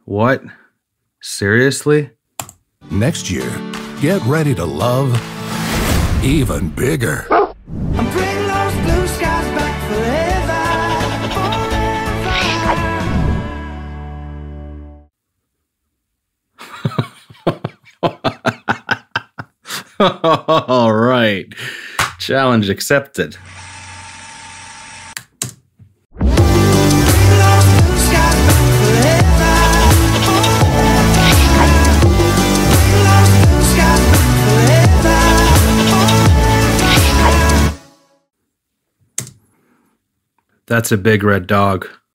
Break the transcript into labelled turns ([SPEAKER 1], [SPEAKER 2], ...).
[SPEAKER 1] What? Seriously?
[SPEAKER 2] Next year, get ready to love even bigger.
[SPEAKER 3] I'm bringing those blue skies back forever.
[SPEAKER 1] All right. Challenge accepted. That's a big red dog.